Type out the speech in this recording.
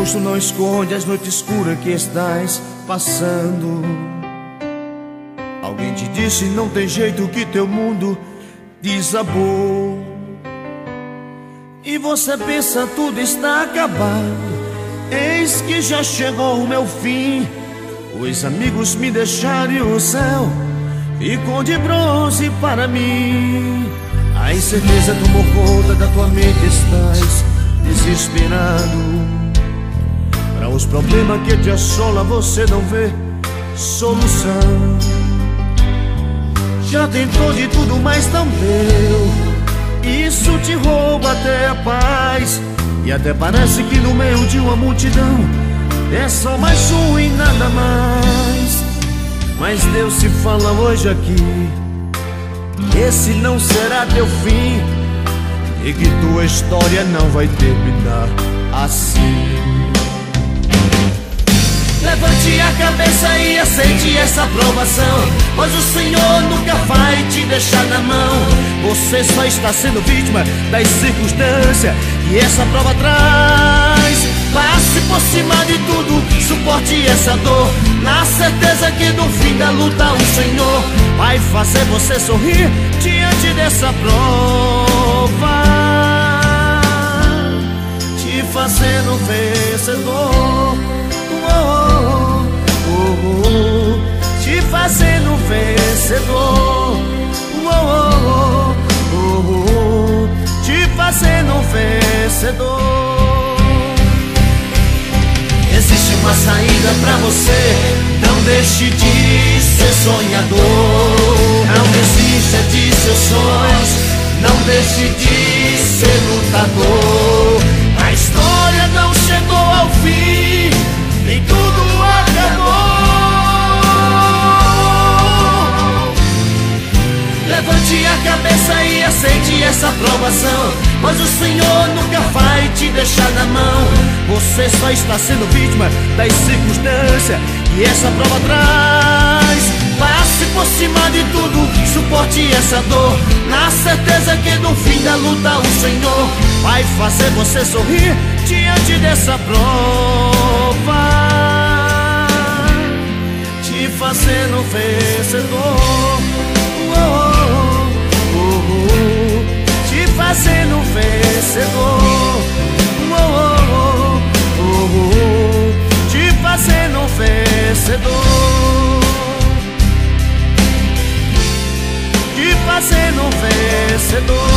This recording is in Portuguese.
rosto não esconde as noites escuras que estás passando. Alguém te disse não tem jeito que teu mundo desabou. E você pensa tudo está acabado. Eis que já chegou o meu fim. Os amigos me deixaram e o céu ficou de bronze para mim. A incerteza tomou conta da tua mente, estás desesperado. Para os problemas que te assola você não vê solução. Já tentou de tudo, mas não deu. Isso te rouba até a paz. E até parece que no meio de uma multidão é só mais um e nada mais. Mas Deus se fala hoje aqui, esse não será teu fim, e que tua história não vai terminar assim. Levante a cabeça e aceite essa aprovação, pois o Senhor nunca vai te deixar na mão. Você só está sendo vítima das circunstâncias que essa prova traz. Passe por cima de tudo, suporte essa dor, na certeza que no fim da luta o Senhor vai fazer você sorrir diante dessa prova, te fazendo vencedor. Te fazendo vencedor. Te fazendo vencedor. Existe uma saída pra você, não deixe de ser sonhador. Não desista de seus sonhos, não deixe de ser lutador. A história não chegou ao fim, nem tudo acabou. Levante a cabeça e aceite essa aprovação, pois o Senhor nunca vai te deixar na mão. Você só está sendo vítima das circunstâncias que essa prova traz. Passe por cima de tudo, suporte essa dor, na certeza que no fim da luta o Senhor vai fazer você sorrir diante dessa prova, te fazendo vencedor. Te fazendo vencedor. Te fazendo vencedor. Te fazendo vencedor.